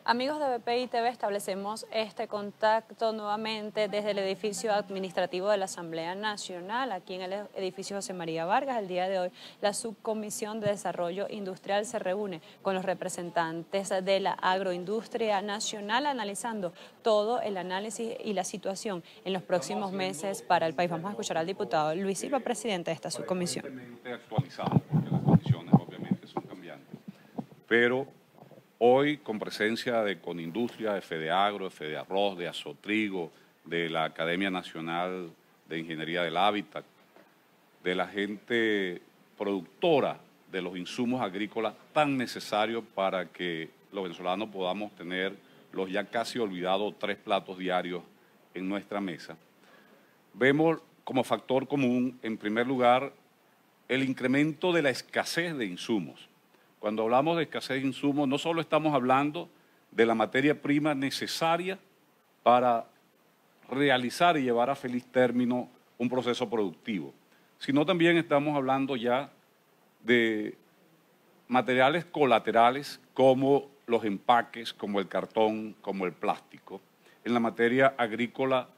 Amigos de BPI TV, establecemos este contacto nuevamente desde el edificio administrativo de la Asamblea Nacional, aquí en el edificio José María Vargas. El día de hoy, la Subcomisión de Desarrollo Industrial se reúne con los representantes de la agroindustria nacional, analizando todo el análisis y la situación en los próximos meses para el país. Vamos a escuchar al diputado Luis Silva, presidente de esta subcomisión. Actualizado, porque las condiciones obviamente son cambiantes, pero hoy, con presencia de Conindustria, de Fedeagro, de Fedearroz, de Azotrigo, de la Academia Nacional de Ingeniería del Hábitat, de la gente productora de los insumos agrícolas tan necesarios para que los venezolanos podamos tener los ya casi olvidados 3 platos diarios en nuestra mesa, vemos como factor común, en primer lugar, el incremento de la escasez de insumos. Cuando hablamos de escasez de insumos, no solo estamos hablando de la materia prima necesaria para realizar y llevar a feliz término un proceso productivo, sino también estamos hablando ya de materiales colaterales como los empaques, como el cartón, como el plástico. En la materia agrícola,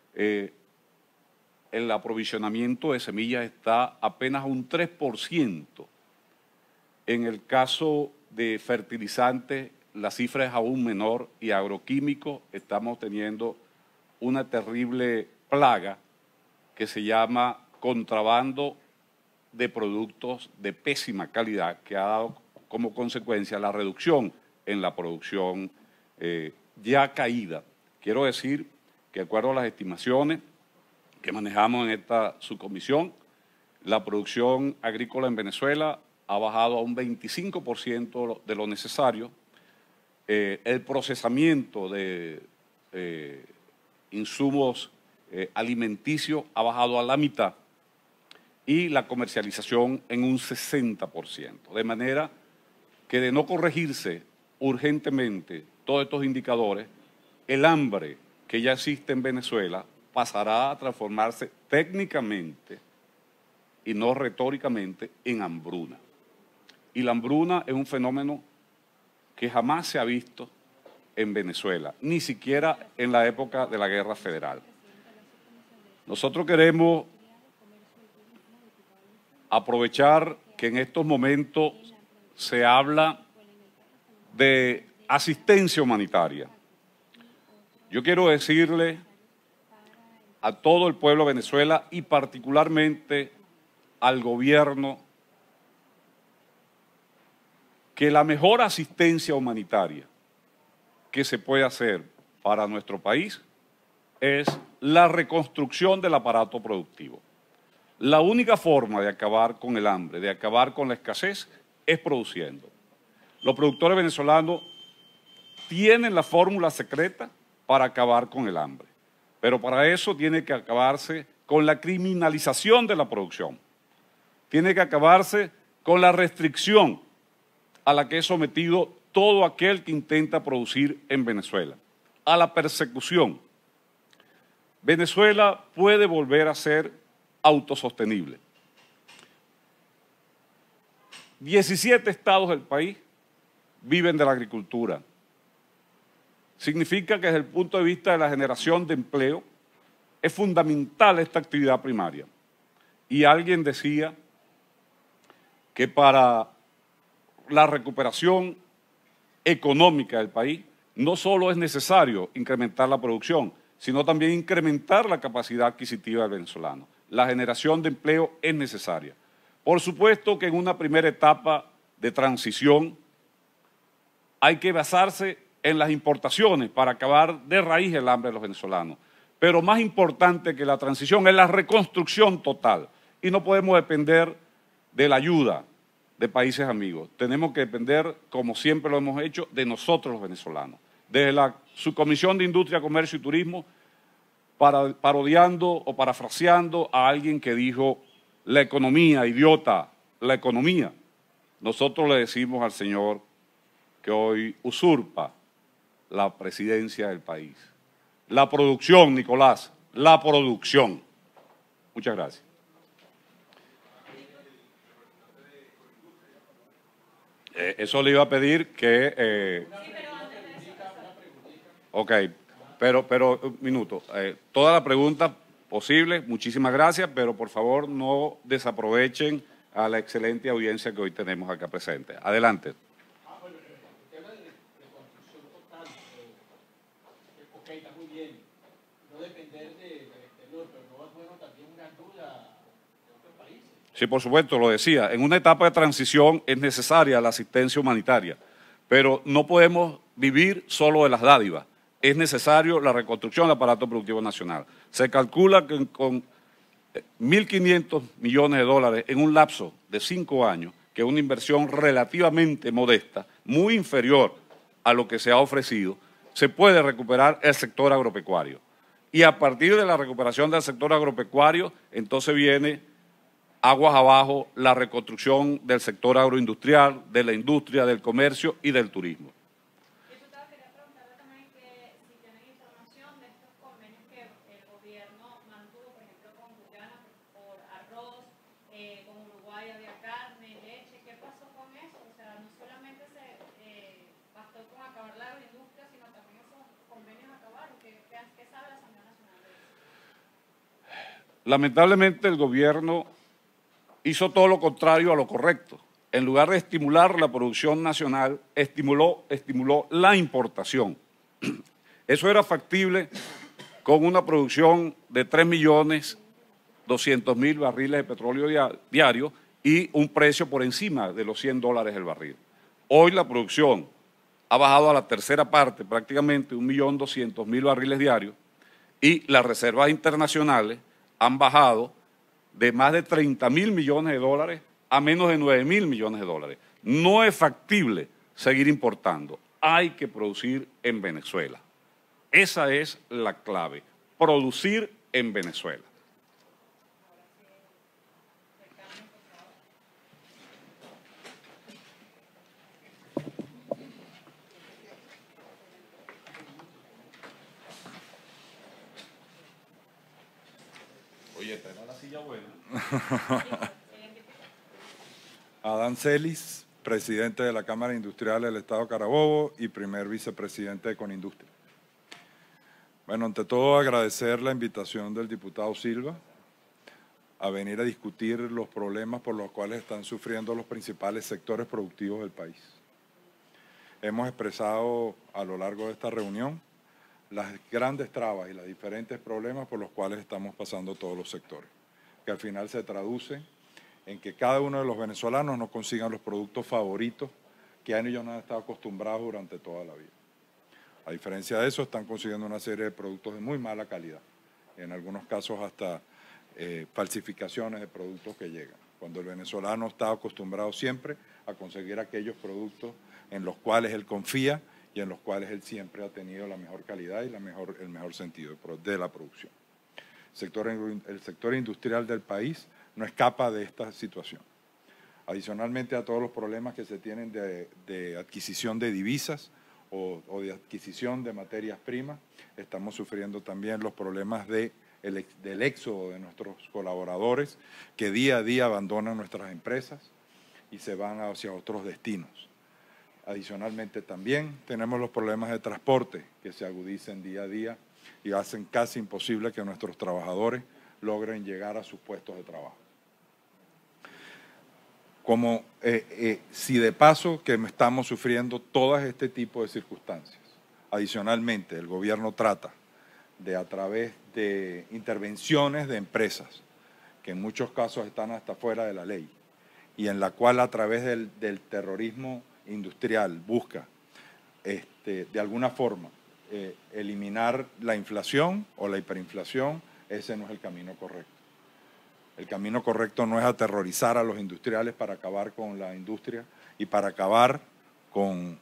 el aprovisionamiento de semillas está apenas un 3%. En el caso de fertilizantes, la cifra es aún menor, y agroquímicos estamos teniendo una terrible plaga que se llama contrabando de productos de pésima calidad, que ha dado como consecuencia la reducción en la producción ya caída. Quiero decir que, de acuerdo a las estimaciones que manejamos en esta subcomisión, la producción agrícola en Venezuela ha bajado a un 25% de lo necesario. El procesamiento de insumos alimenticios ha bajado a la mitad y la comercialización en un 60%. De manera que, de no corregirse urgentemente todos estos indicadores, el hambre que ya existe en Venezuela pasará a transformarse técnicamente y no retóricamente en hambruna. Y la hambruna es un fenómeno que jamás se ha visto en Venezuela, ni siquiera en la época de la Guerra Federal. Nosotros queremos aprovechar que en estos momentos se habla de asistencia humanitaria. Yo quiero decirle a todo el pueblo de Venezuela y particularmente al gobierno que la mejor asistencia humanitaria que se puede hacer para nuestro país es la reconstrucción del aparato productivo. La única forma de acabar con el hambre, de acabar con la escasez, es produciendo. Los productores venezolanos tienen la fórmula secreta para acabar con el hambre, pero para eso tiene que acabarse con la criminalización de la producción. Tiene que acabarse con la restricción a la que es sometido todo aquel que intenta producir en Venezuela, a la persecución. Venezuela puede volver a ser autosostenible. 17 estados del país viven de la agricultura. Significa que, desde el punto de vista de la generación de empleo, es fundamental esta actividad primaria. Y alguien decía que para la recuperación económica del país no solo es necesario incrementar la producción, sino también incrementar la capacidad adquisitiva del venezolano. La generación de empleo es necesaria. Por supuesto que en una primera etapa de transición hay que basarse en las importaciones para acabar de raíz el hambre de los venezolanos. Pero más importante que la transición es la reconstrucción total. Y no podemos depender de la ayuda de países amigos. Tenemos que depender, como siempre lo hemos hecho, de nosotros los venezolanos. Desde la Subcomisión de Industria, Comercio y Turismo, parodiando o parafraseando a alguien que dijo: la economía, idiota, la economía. Nosotros le decimos al señor que hoy usurpa la presidencia del país: la producción, Nicolás, la producción. Muchas gracias. Eso le iba a pedir que Ok, pero un minuto. Toda la pregunta posible, muchísimas gracias, pero por favor no desaprovechen a la excelente audiencia que hoy tenemos acá presente. Adelante. Bueno, el tema de reconstrucción total, ok, está muy bien. No depender del exterior, pero no es bueno también una ayuda de otros países. Sí, por supuesto, lo decía. En una etapa de transición es necesaria la asistencia humanitaria, pero no podemos vivir solo de las dádivas. Es necesario la reconstrucción del aparato productivo nacional. Se calcula que con 1.500 millones de dólares en un lapso de 5 años, que es una inversión relativamente modesta, muy inferior a lo que se ha ofrecido, se puede recuperar el sector agropecuario. Y a partir de la recuperación del sector agropecuario, entonces viene aguas abajo la reconstrucción del sector agroindustrial, de la industria, del comercio y del turismo. Diputado, quería preguntarle también que si tienen información de estos convenios que el gobierno mantuvo, por ejemplo, con Guyana por arroz, con Uruguay había carne, leche. ¿Qué pasó con eso? O sea, no solamente se bastó con acabar la agroindustria, sino también esos convenios acabaron. ¿Qué sabe la Asamblea Nacional de eso? Lamentablemente el gobierno hizo todo lo contrario a lo correcto. En lugar de estimular la producción nacional, estimuló la importación. Eso era factible con una producción de 3.200.000 barriles de petróleo diario y un precio por encima de los $100 el barril. Hoy la producción ha bajado a la tercera parte, prácticamente 1.200.000 barriles diarios, y las reservas internacionales han bajado de más de 30.000 millones de dólares a menos de 9.000 millones de dólares. No es factible seguir importando. Hay que producir en Venezuela. Esa es la clave, producir en Venezuela. Oye, esta era la silla buena. Adán Celis, presidente de la Cámara Industrial del Estado Carabobo y primer vicepresidente de Conindustria. Bueno, ante todo agradecer la invitación del diputado Silva a venir a discutir los problemas por los cuales están sufriendo los principales sectores productivos del país. Hemos expresado a lo largo de esta reunión las grandes trabas y los diferentes problemas por los cuales estamos pasando todos los sectores, que al final se traduce en que cada uno de los venezolanos no consigan los productos favoritos que ellos no han estado acostumbrados durante toda la vida. A diferencia de eso, están consiguiendo una serie de productos de muy mala calidad, en algunos casos hasta falsificaciones de productos que llegan, cuando el venezolano está acostumbrado siempre a conseguir aquellos productos en los cuales él confía y en los cuales él siempre ha tenido la mejor calidad y el mejor sentido de la producción. El sector industrial del país no escapa de esta situación. Adicionalmente a todos los problemas que se tienen de adquisición de divisas o de adquisición de materias primas, estamos sufriendo también los problemas del éxodo de nuestros colaboradores que día a día abandonan nuestras empresas y se van hacia otros destinos. Adicionalmente también tenemos los problemas de transporte que se agudizan día a día y hacen casi imposible que nuestros trabajadores logren llegar a sus puestos de trabajo. Como si de paso que estamos sufriendo todo este tipo de circunstancias. Adicionalmente, el gobierno trata de, a través de intervenciones de empresas, que en muchos casos están hasta fuera de la ley, y en la cual a través del terrorismo industrial busca de alguna forma eliminar la inflación o la hiperinflación, ese no es el camino correcto. El camino correcto no es aterrorizar a los industriales para acabar con la industria y para acabar con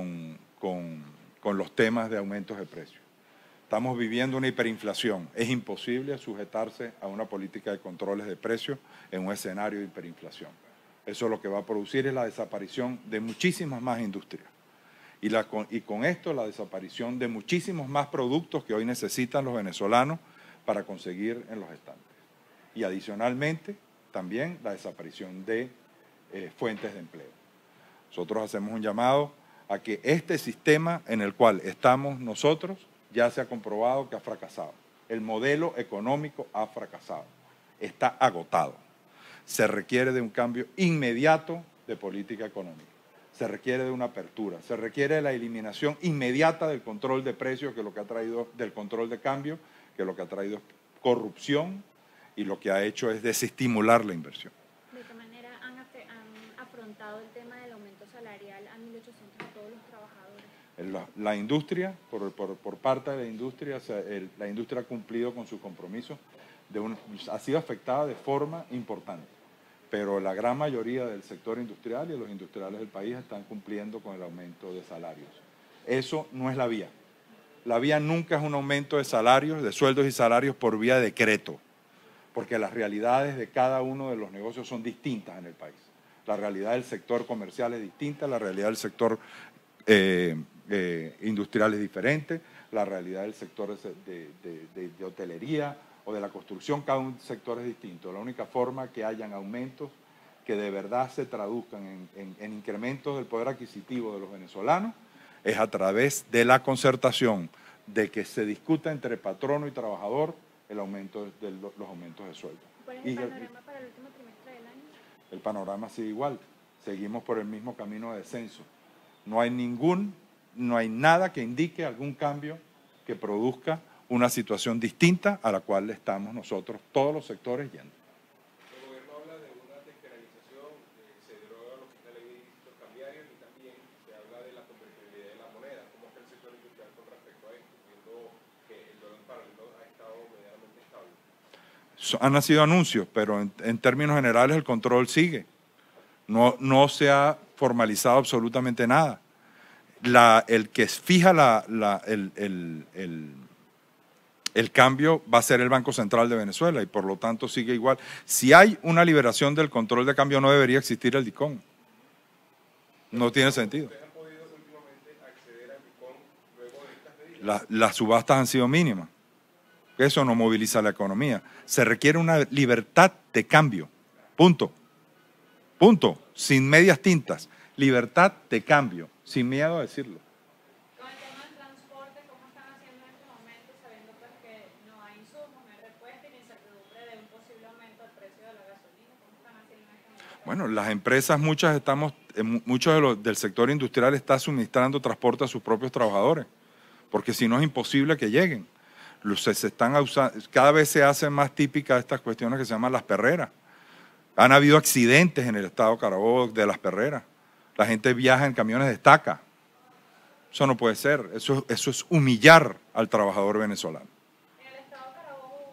los temas de aumentos de precios. Estamos viviendo una hiperinflación. Es imposible sujetarse a una política de controles de precios en un escenario de hiperinflación. Eso lo que va a producir es la desaparición de muchísimas más industrias. Y con esto la desaparición de muchísimos más productos que hoy necesitan los venezolanos para conseguir en los estantes. Y adicionalmente también la desaparición de fuentes de empleo. Nosotros hacemos un llamado a que este sistema en el cual estamos nosotros ya se ha comprobado que ha fracasado. El modelo económico ha fracasado, está agotado. Se requiere de un cambio inmediato de política económica, se requiere de una apertura, se requiere de la eliminación inmediata del control de precios, que es lo que ha traído, del control de cambio, que lo que ha traído es corrupción y lo que ha hecho es desestimular la inversión. ¿De qué manera han afrontado el tema del aumento salarial a 1.800 a todos los trabajadores? La industria, por parte de la industria, o sea, la industria ha cumplido con sus compromisos, ha sido afectada de forma importante, pero la gran mayoría del sector industrial y de los industriales del país están cumpliendo con el aumento de salarios. Eso no es la vía. La vía nunca es un aumento de salarios, de sueldos y salarios por vía de decreto, porque las realidades de cada uno de los negocios son distintas en el país. La realidad del sector comercial es distinta, la realidad del sector industrial es diferente, la realidad del sector de hotelería o de la construcción, cada un sector es distinto. La única forma que hayan aumentos que de verdad se traduzcan en incrementos del poder adquisitivo de los venezolanos es a través de la concertación, de que se discuta entre patrono y trabajador el aumento de los aumentos de sueldo. ¿Cuál es el panorama para el último trimestre del año? El panorama sigue igual, seguimos por el mismo camino de descenso. No hay nada que indique algún cambio que produzca una situación distinta a la cual estamos nosotros, todos los sectores, yendo. El gobierno habla de una despenalización, se deroga lo que está la ley de ilícitos cambiarios y también se habla de la convertibilidad de la moneda. ¿Cómo está el sector industrial con respecto a esto, viendo que el dólar paralelo ha estado medianamente estable? Han nacido anuncios, pero en términos generales el control sigue. No se ha formalizado absolutamente nada. El que fija el cambio va a ser el Banco Central de Venezuela y por lo tanto sigue igual. Si hay una liberación del control de cambio no debería existir el DICOM. No tiene sentido. ¿Ustedes han podido últimamente acceder al DICOM luego de estas medidas? Las subastas han sido mínimas. Eso no moviliza la economía. Se requiere una libertad de cambio. Punto. Punto. Sin medias tintas. Libertad de cambio. Sin miedo a decirlo. Con el tema del transporte, ¿cómo están haciendo en este momento, sabiendo pues que no hay insumos, no hay respuesta y la incertidumbre de un posible aumento del precio de la gasolina? ¿Cómo están haciendo en este momento? Bueno, las empresas, muchos del sector industrial está suministrando transporte a sus propios trabajadores, porque si no es imposible que lleguen. Cada vez se hacen más típicas estas cuestiones que se llaman las perreras. Han habido accidentes en el estado Carabobo de las perreras. La gente viaja en camiones de estaca. Eso no puede ser. Eso es humillar al trabajador venezolano. En el estado Carabobo,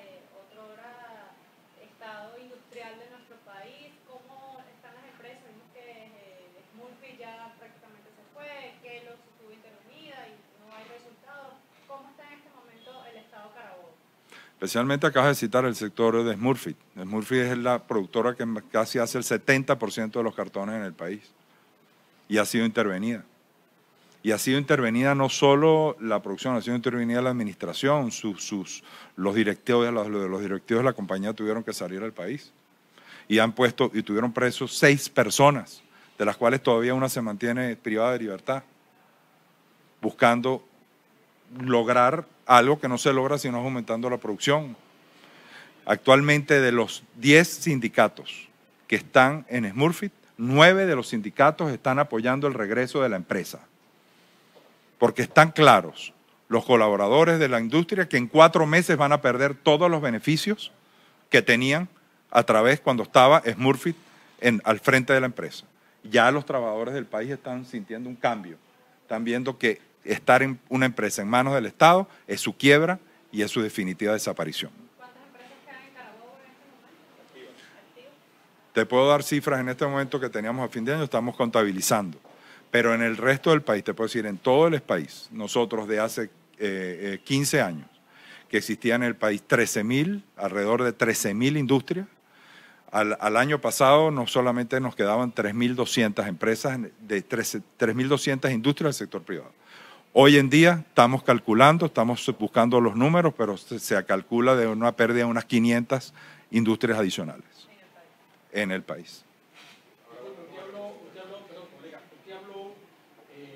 otrora estado industrial de nuestro país, ¿cómo están las empresas? Vimos que Smurfit ya prácticamente se fue, que lo estuvo intervenida y no hay resultados. ¿Cómo está en este momento el estado Carabobo? Especialmente acabas de citar el sector de Smurfit. Smurfit es la productora que casi hace el 70% de los cartones en el país. Y ha sido intervenida. Y ha sido intervenida no solo la producción, ha sido intervenida la administración, los directivos de la compañía tuvieron que salir al país. Y tuvieron presos 6 personas, de las cuales todavía una se mantiene privada de libertad, buscando lograr algo que no se logra si no es aumentando la producción. Actualmente, de los 10 sindicatos que están en Smurfit, 9 de los sindicatos están apoyando el regreso de la empresa. Porque están claros los colaboradores de la industria que en 4 meses van a perder todos los beneficios que tenían a través cuando estaba Smurfit al frente de la empresa. Ya los trabajadores del país están sintiendo un cambio. Están viendo que estar en una empresa en manos del Estado es su quiebra y es su definitiva desaparición. ¿Cuántas empresas quedan en Carabobo en este momento? ¿Activas? Te puedo dar cifras en este momento que teníamos a fin de año, estamos contabilizando. Pero en el resto del país, te puedo decir, en todo el país, nosotros de hace 15 años, que existían en el país alrededor de 13.000 industrias, al año pasado no solamente nos quedaban 3.200 empresas, 3.200 industrias del sector privado. Hoy en día estamos calculando, estamos buscando los números, pero se calcula de una pérdida de unas 500 industrias adicionales en el país. Usted habló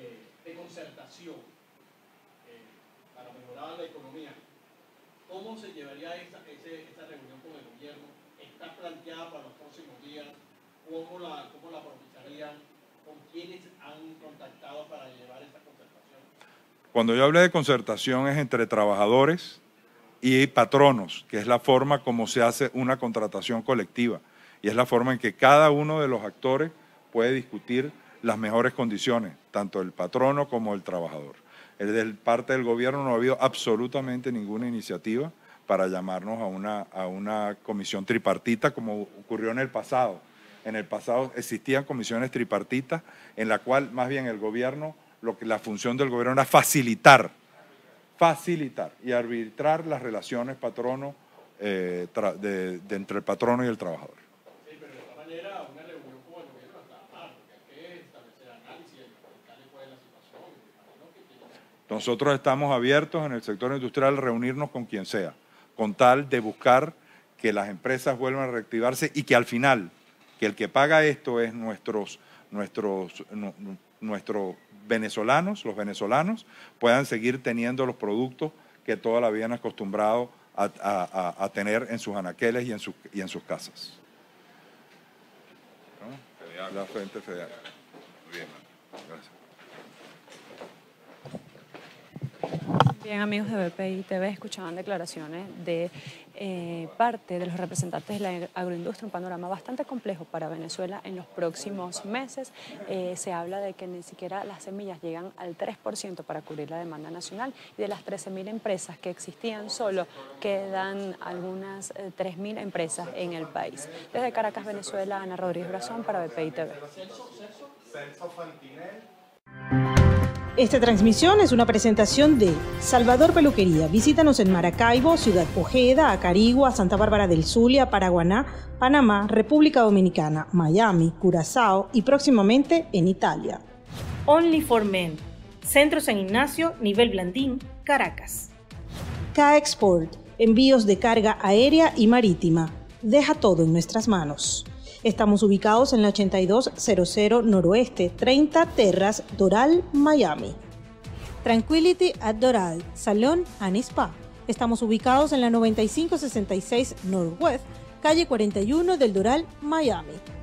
¿Cómo la propietarían? ¿Con quiénes han contactado para llevar esta concertación? Cuando yo hablé de concertación es entre trabajadores y patronos, que es la forma como se hace una contratación colectiva y es la forma en que cada uno de los actores puede discutir las mejores condiciones, tanto el patrono como el trabajador. De parte del gobierno no ha habido absolutamente ninguna iniciativa para llamarnos a una comisión tripartita como ocurrió en el pasado. En el pasado existían comisiones tripartitas en la cual más bien el gobierno, la función del gobierno era facilitar y arbitrar las relaciones patrono entre el patrono y el trabajador. Sí, pero de esta manera una reunión con el gobierno está mal, porque hay que establecer análisis, explicarle cuál es la situación. Nosotros estamos abiertos en el sector industrial a reunirnos con quien sea, con tal de buscar que las empresas vuelvan a reactivarse y que al final, que el que paga esto es nuestros venezolanos, los venezolanos, puedan seguir teniendo los productos que toda la vida han acostumbrado a tener en sus anaqueles y en sus casas. ¿No? La Frente Federal. Muy bien, gracias. Bien, amigos de BPI TV, escuchaban declaraciones de parte de los representantes de la agroindustria, un panorama bastante complejo para Venezuela en los próximos meses. Se habla de que ni siquiera las semillas llegan al 3% para cubrir la demanda nacional y de las 13.000 empresas que existían solo quedan algunas 3.000 empresas en el país. Desde Caracas, Venezuela, Ana Rodríguez Brazón para BPI TV. Esta transmisión es una presentación de Salvador Peluquería. Visítanos en Maracaibo, Ciudad Ojeda, Acarigua, Santa Bárbara del Zulia, Paraguaná, Panamá, República Dominicana, Miami, Curazao y próximamente en Italia. Only for Men. Centro San Ignacio, Nivel Blandín, Caracas. K-Export. Envíos de carga aérea y marítima. Deja todo en nuestras manos. Estamos ubicados en la 8200 Noroeste, 30 Terras, Doral, Miami. Tranquility at Doral, Salón and Spa. Estamos ubicados en la 9566 Northwest, calle 41 del Doral, Miami.